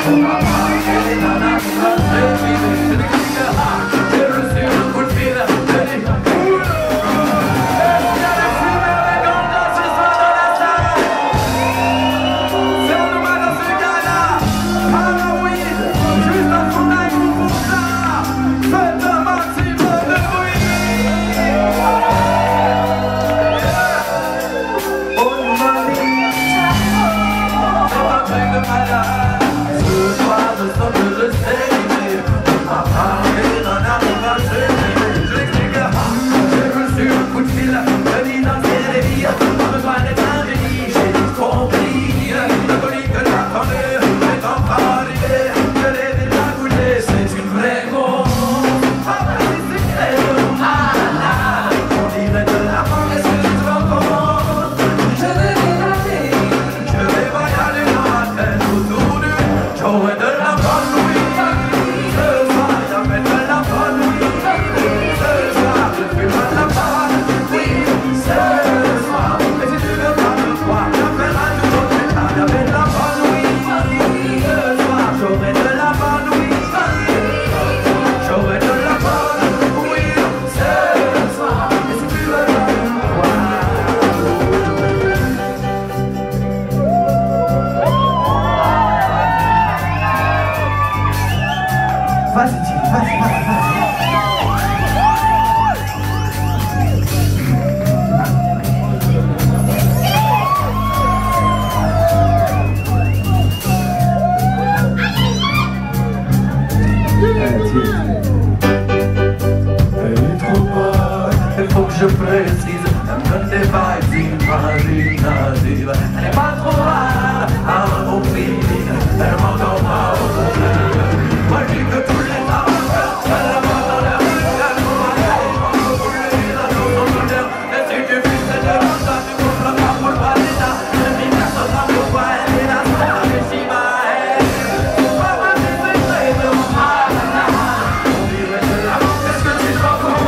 Je précise, elle me donne des vibes imaginatives. Elle n'est pas trop rare à mon prix, elle m'entend pas au problème. Moi je dis que tous les temps, elle la voit dans la rue, elle m'en va, elle m'en va, les anneaux sont l'honneur. Et si tu vis cette ça, tu comprends pas pour le bras d'état. Le mineur sera pour toi, elle est là, c'est la Meshima. C'est pas ma vie, c'est vrai, de mon mal. On dirait de la mort, qu'est-ce que tu crois qu'on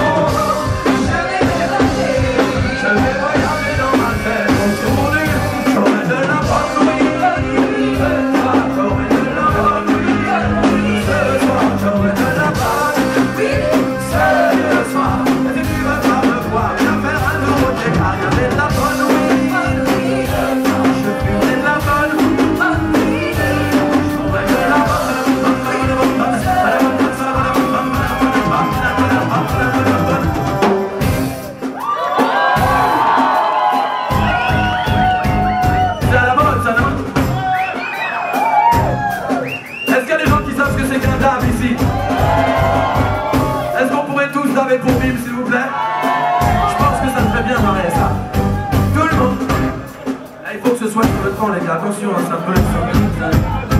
pour Bim, s'il vous plaît. Je pense que ça me ferait bien marrer ça. Tout le monde. Là, il faut que ce soit sur le temps, les gars. Attention, hein, ça peut être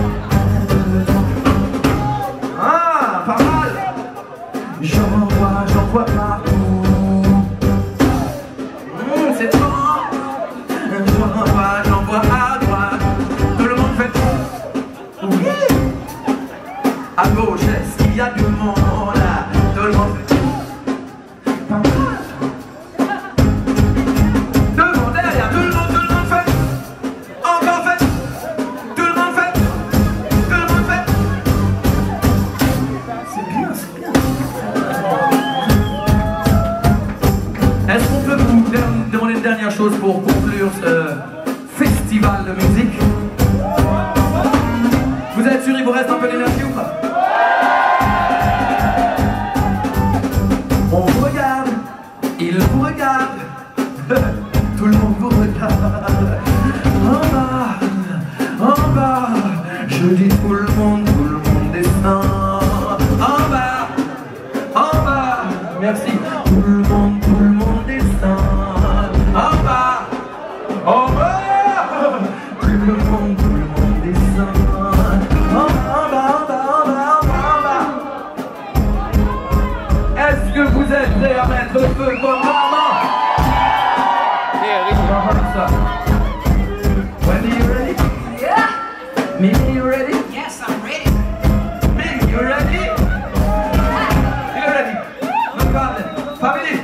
ah, pas mal. J'en vois partout. C'est bon. J'en vois à droite. Tout le monde fait oui. À gauche, est-ce qu'il y a du monde là? Tout le monde fait demander une dernière chose pour conclure ce festival de musique. Vous êtes sûr il vous reste un peu d'énergie ou pas? On vous regarde, il vous regarde, tout le monde vous regarde. En bas, je dis tout le monde descend. En bas, merci. Tout le monde descend. En bas, tout le monde descend. En bas. Est-ce que vous êtes prêts à mettre le feu comme maman? On va voir ça. When are you ready? Yeah. Mimi, you ready? Yes, I'm ready. Big, you ready? You ready? No problem. Family.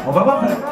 On va voir.